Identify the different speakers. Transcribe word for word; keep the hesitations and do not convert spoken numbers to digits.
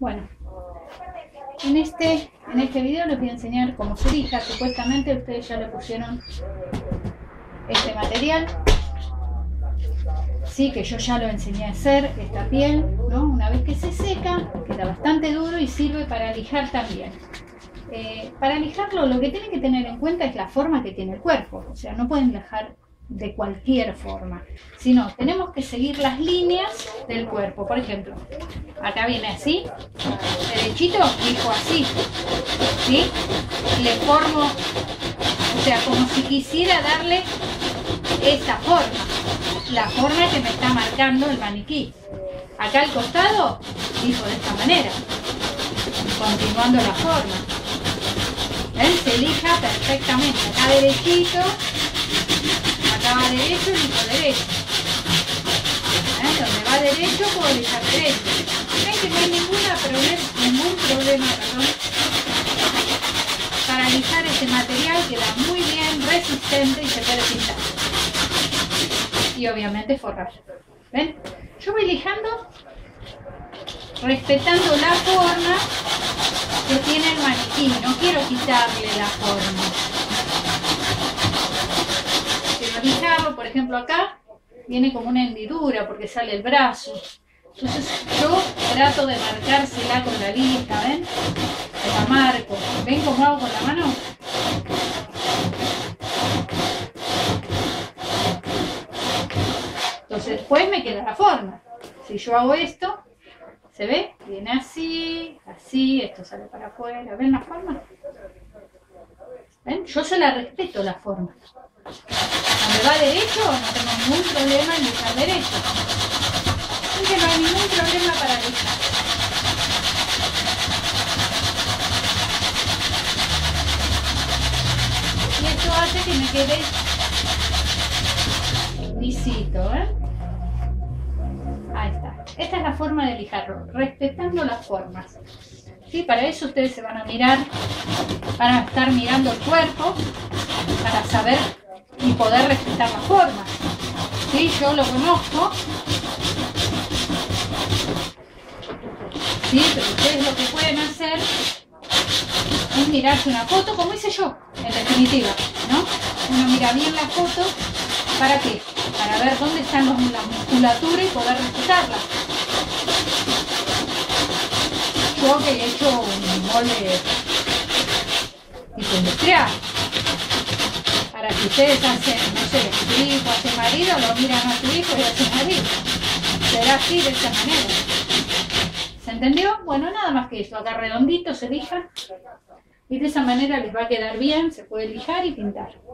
Speaker 1: Bueno, en este, en este video les voy a enseñar cómo se lija. Supuestamente ustedes ya le pusieron este material. Sí, que yo ya lo enseñé a hacer, esta piel, ¿no? Una vez que se seca, queda bastante duro y sirve para lijar también. Eh, para lijarlo, lo que tienen que tener en cuenta es la forma que tiene el cuerpo. O sea, no pueden lijar de cualquier forma, sino tenemos que seguir las líneas del cuerpo. Por ejemplo, acá viene así, derechito, lijo así, ¿sí? Le formo, o sea, como si quisiera darle esta forma, la forma que me está marcando el maniquí. Acá al costado, lijo de esta manera, continuando la forma. ¿Ven? Se lija perfectamente. Acá derechito, acá va derecho, lijo derecho. ¿Ven? Donde va derecho, puedo lijar derecho. ¿Ven que no hay ninguna problema, ningún problema perdón, para lijar este material? Queda muy bien, resistente y se puede pintar. Y obviamente forrar. ¿Ven? Yo voy lijando respetando la forma que tiene el maniquí. No quiero quitarle la forma. Quiero lijarlo, por ejemplo acá viene como una hendidura porque sale el brazo. Entonces yo trato de marcársela con la lija, ¿ven? La marco. ¿Ven cómo hago con la mano? Entonces después me queda la forma. Si yo hago esto, ¿se ve? Viene así, así, esto sale para afuera. ¿Ven la forma? ¿Ven? Yo se la respeto la forma. Donde va derecho, no tengo ningún problema en lijar derecho. Así que no hay ningún problema para lijar. Y esto hace que me quede lisito, ¿eh? Ahí está. Esta es la forma de lijarlo, respetando las formas. ¿Sí? Para eso ustedes se van a mirar, van a estar mirando el cuerpo para saber y poder respetar las formas. ¿Sí? Yo lo conozco. ¿Sí? Pero ustedes lo que pueden hacer es mirarse una foto, como hice yo, en definitiva, ¿no? Uno mira bien la foto. ¿Para qué? Para ver dónde están los, la musculatura y poder respetarla. Yo que he hecho un molde tipo industrial. Para que ustedes hacen, no sé, su hijo hace marido, lo miran a su hijo y hace marido. Será así, de esta manera. ¿Se entendió? Bueno, nada más que eso. Acá redondito se lija. Y de esa manera les va a quedar bien, se puede lijar y pintar.